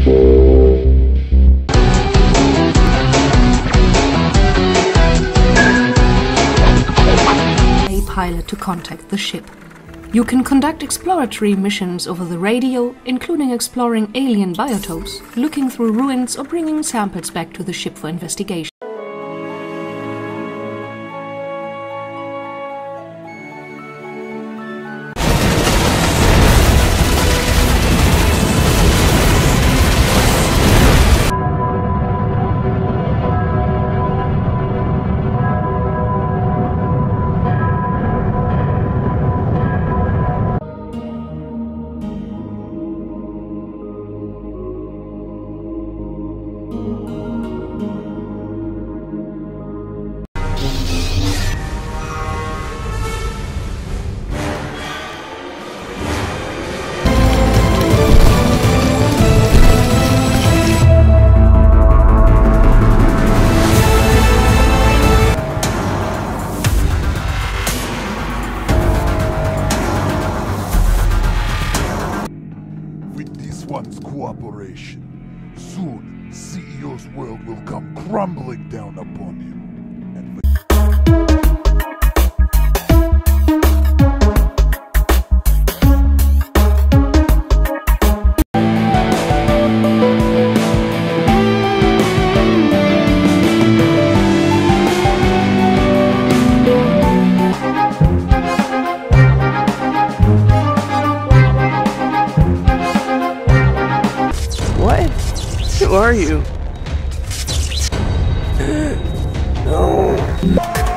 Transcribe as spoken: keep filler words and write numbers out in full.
Pilot to contact the ship. You can conduct exploratory missions over the radio, including exploring alien biotopes, looking through ruins, or bringing samples back to the ship for investigation. One's cooperation. Soon, C E O's world will come crumbling down upon him. And Who are you? No.